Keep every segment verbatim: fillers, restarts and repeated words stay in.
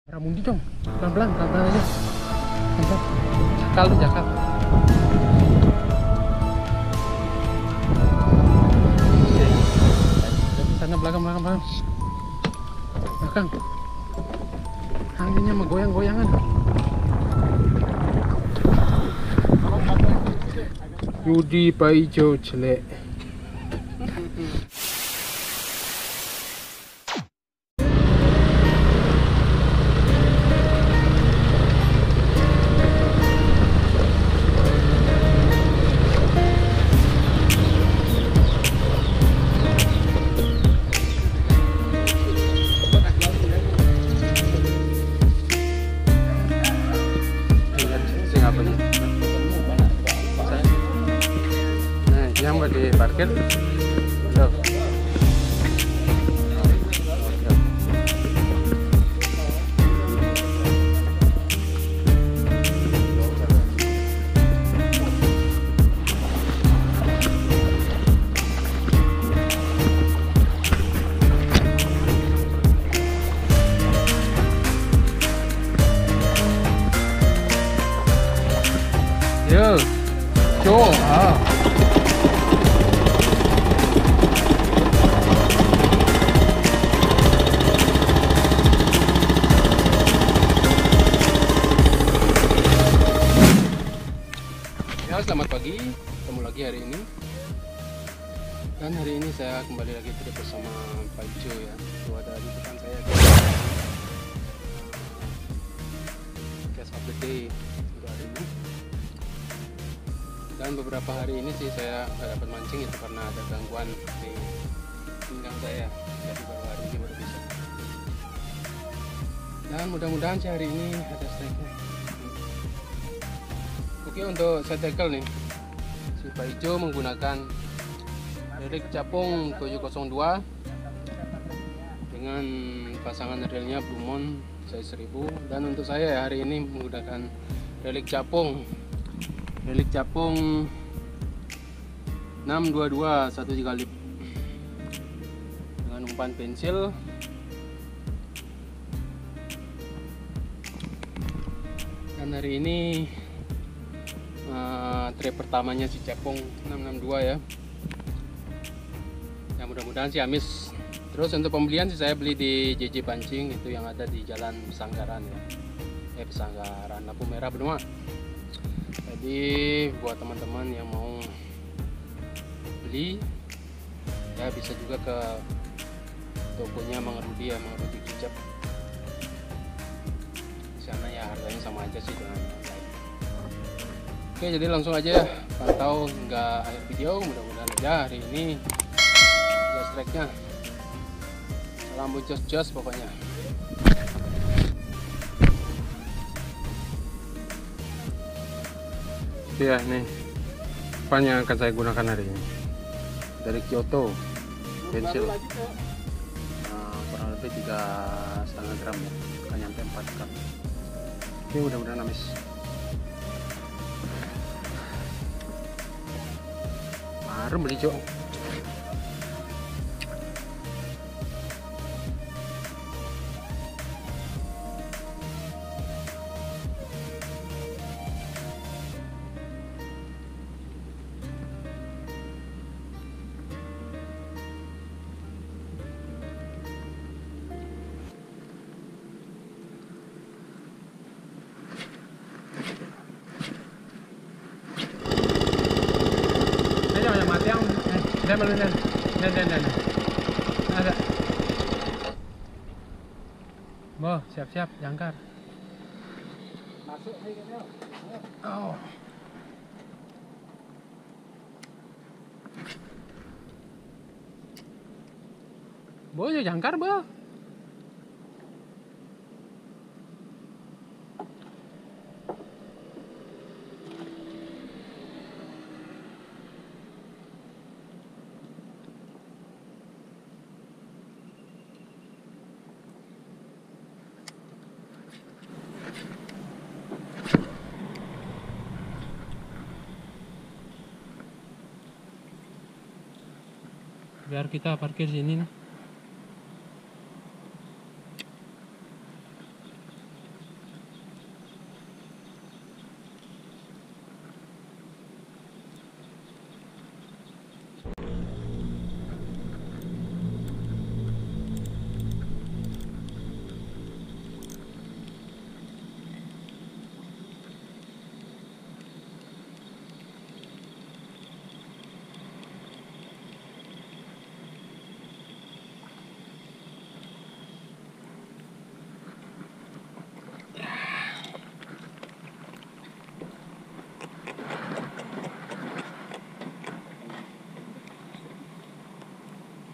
Ramundi dong, pelan-pelan, pelan-pelan aja. Pelan-pelan. Jakal lu, jakal. Di sana belakang, belakang, belakang. Belakang. Anginnya menggoyang-goyangan. Rudi Paijo jelek. Yang mau diparkir loh. Yo, cool. Ah. Ya, selamat pagi, ketemu lagi hari ini. Dan hari ini saya kembali lagi tidak bersama Pak Ijo ya. Itu ada di depan saya. Cash of the day untuk hari ini. Dan beberapa hari ini sih saya nggak dapat mancing itu karena ada gangguan di pinggang saya. Jadi baru hari ini baru bisa. Dan mudah-mudahan sih hari ini ada strike-nya. Oke, untuk set tackle nih, si Pak Ijo menggunakan relik capung tujuh nol dua dengan pasangan reelnya Blue Moon size seribu. Dan untuk saya ya, hari ini menggunakan relik capung relik capung enam dua dua satu tiga lip dengan umpan pensil. Dan hari ini Uh, tray pertamanya si Cepung enam enam dua ya. Ya mudah-mudahan sih amis. Terus untuk pembelian sih saya beli di J J Pancing, itu yang ada di Jalan Pesanggaran ya. Eh Pesanggaran lampu merah Benua. Jadi buat teman-teman yang mau beli ya bisa juga ke tokonya Mang Rudi ya, Mang Rudi Kicap. Di sana ya harganya sama aja sih dengan online. Oke, jadi langsung aja pantau hingga akhir video. Mudah-mudahan aja hari ini ada strike-nya. Salam bocos-jos pokoknya. Ya nih, pan yang akan saya gunakan hari ini dari Kyoto pensil, uh, kurang lebih tiga setengah gram ya, kan nyampe empat gram. Oke, mudah-mudahan amis. Baru beli cok. Dan dan dan dan dan ada. Boh, siap-siap jangkar. Masuk aja. Oh. Boh, jangkar, boh. Biar kita parkir sini nih.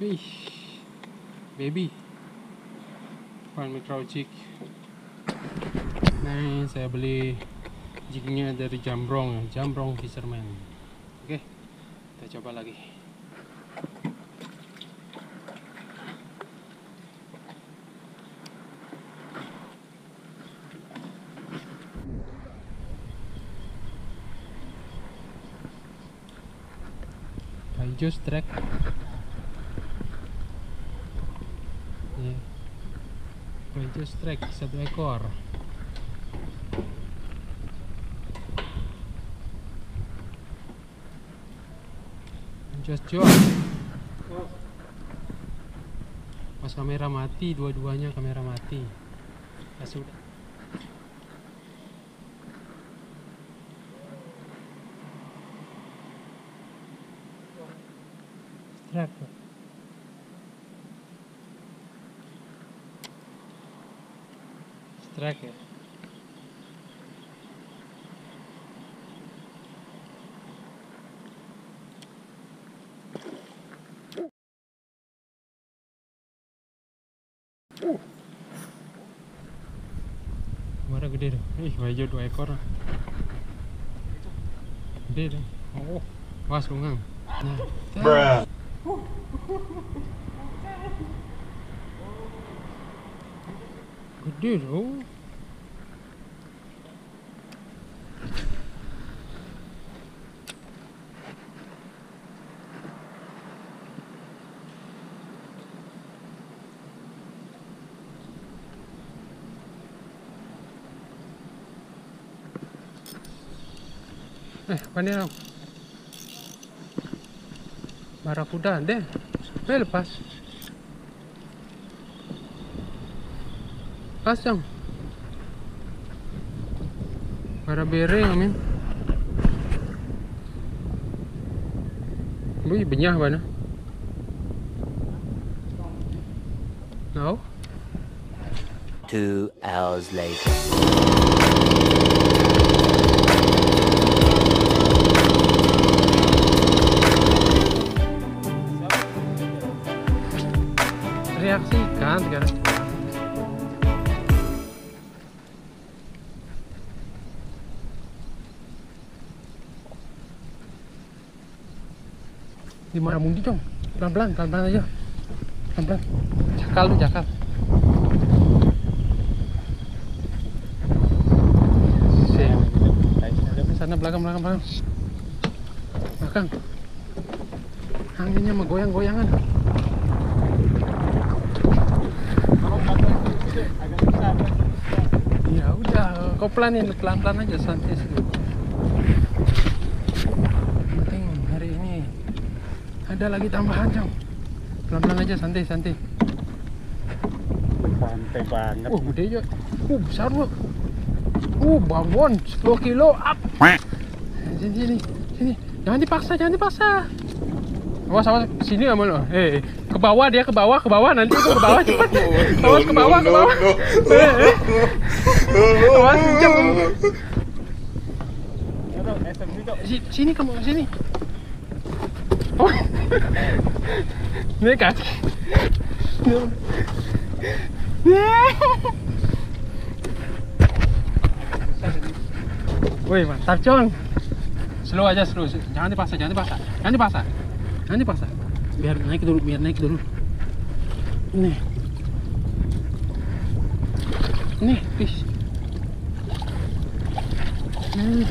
Wih, baby, one micro jig. Nah, saya beli jignya dari Jambrong, Jambrong Fisherman. Oke, kita coba lagi. Hijau strike. Ya. Hijau strike satu ekor. Jos jos. Pas kamera mati, dua-duanya kamera mati. Ya sudah. Strike. Strike ya. Kemana gede deh. Ih, hijau dua ekor. Gede deh. Oh, was lungang. Nah. Gede loh. Eh, apa nih dong? Barakuda deh. Eh, lepas. Lepas dong. Barabere amin. Wih, benyah mana? No? Two hours later. Reaksikan sekarang. Di mana mundi dong? Pelan-pelan, pelan-pelan aja. Pelan-pelan. Cakal lu, cakal. Sana belakang, belakang, belakang. Belakang. Anginnya mah goyang-goyangan. Ya udah, kau pelanin, pelan-pelan aja, santai sih. Penting hari ini ada lagi tambahan, Jong. Pelan-pelan aja, santai-santai. Santai banget. Uh, gede aja. Uh, besar loh. Uh, babon sepuluh kilo up. Sini, sini, sini. Jangan dipaksa, jangan dipaksa. Awas, awas, sini sama lo. Eh, ke bawah dia, ke bawah, ke bawah, nanti itu ke bawah cepat. Awas ke bawah, ke bawah. Eh, awas, jauh. Sini kamu, sini. Oh. Ini kaki. Wih, mantap, Cong. Slow aja, slow. Jangan dipaksa, jangan dipaksa. Jangan dipaksa. Jangan dipaksa. Biar naik dulu, biar naik dulu. Nih. Nih, fish. Nih.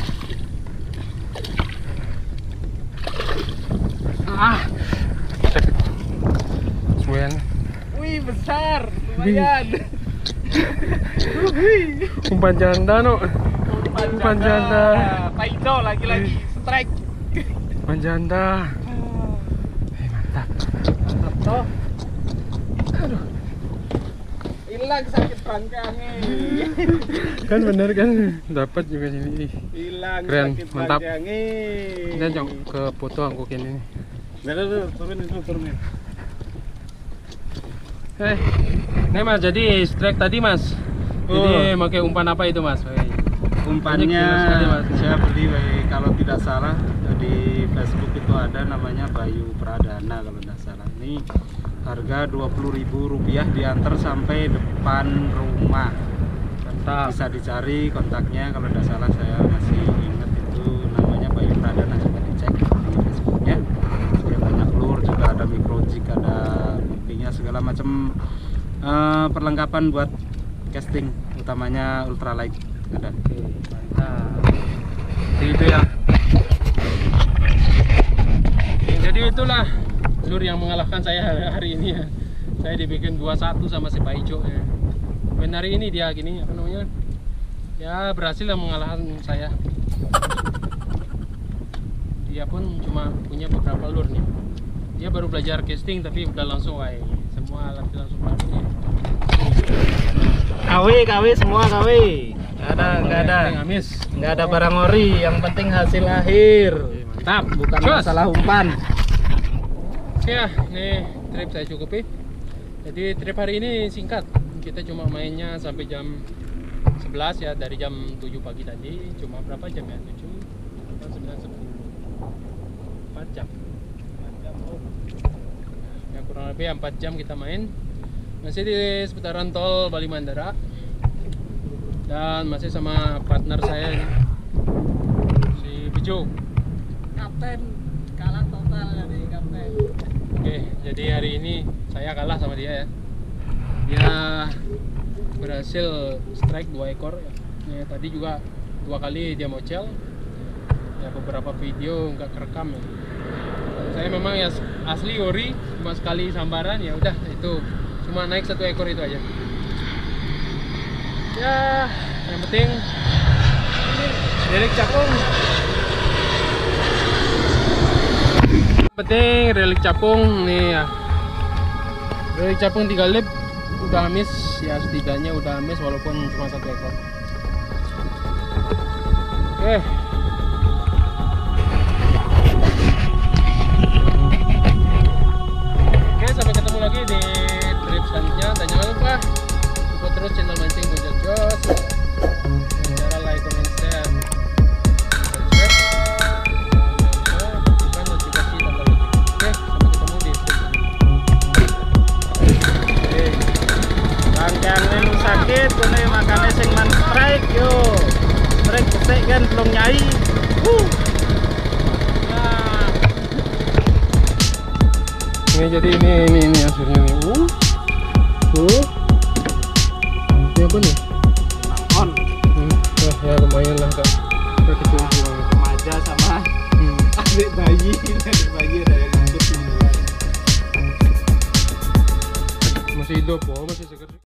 Ah. Suen. Wih, besar. Lumayan. Umpan janda, no. Umpan janda. Paido lagi-lagi strike. Umpan janda. Eh, mantap. Mantap toh. Aduh. Hilang sakit pangkangnya. Kan bener kan, dapat juga sini. Hilang Keren, sakit mantap. pangkangnya. Dan Jong ke foto angkukin ini. Udah, udah, turunin dulu, turunin. Eh, ini Mas, jadi strike tadi Mas. Jadi Oh. pakai umpan apa itu Mas? Woi. Umpannya Banyak sekali, Mas. saya beli kalau tidak salah di Facebook itu ada namanya Bayu Pradana kalau tidak salah. Ini harga dua puluh ribu rupiah diantar sampai depan rumah. Mantap. Bisa dicari kontaknya, kalau tidak salah saya masih ingat itu namanya Bayu Pradana, coba dicek di Facebooknya. Dia banyak lur, juga ada microjig, ada pumpingnya, segala macam eh, perlengkapan buat casting, utamanya ultralight ada. Oke, mantap. Jadi itu ya. Jadi itulah lur yang mengalahkan saya hari ini ya. Saya dibikin dua satu sama si Pak Ijo ya. Dan hari ini dia gini apa namanya? Ya berhasil lah mengalahkan saya. Dia pun cuma punya beberapa lur nih. Dia baru belajar casting tapi udah langsung wae. Semua alat langsung pakai nih. K W, K W semua K W. Nggak ada, nggak ada. Ngamis. Nggak ada barang ori, yang penting hasil akhir. Mantap, Bukan Cus. masalah umpan. Oke ya, nih trip saya cukupi. Jadi trip hari ini singkat. Kita cuma mainnya sampai jam sebelas ya, dari jam tujuh pagi tadi. Cuma berapa jam ya? tujuh, delapan, sembilan, sepuluh. empat jam. empat jam. Oh. Ya kurang lebih empat jam kita main. Masih di seputaran tol Bali Mandara. Dan masih sama partner saya ini. Si Bejo. Kapten kalah total dari kapten. Oke, jadi hari ini saya kalah sama dia ya. Dia berhasil strike dua ekor ya. Ya, tadi juga dua kali dia mocel. Ya beberapa video nggak kerekam ya. Saya memang ya asli ori, cuma sekali sambaran ya udah itu. Cuma naik satu ekor itu aja. Ya, yang penting relik capung. Yang penting relik capung nih ya. Relik capung tiga lip udah habis ya, setidaknya udah habis walaupun cuma satu ekor. Oke. Oke, sampai ketemu lagi di trip selanjutnya. Dan jangan lupa support terus channel Mancing Bojot Jos. Cara like, comment, share, subscribe. Aktifkan notifikasi tanda lonceng. Oke, sampai ketemu di trip selanjutnya. Rangkaian yang sakit, kune makanya sing man strike yo. Strike besek kan belum nyai. Wuh. Nah. Ini jadi ini ini ini hasilnya nih. Uh. Tuh. Ini apa nih?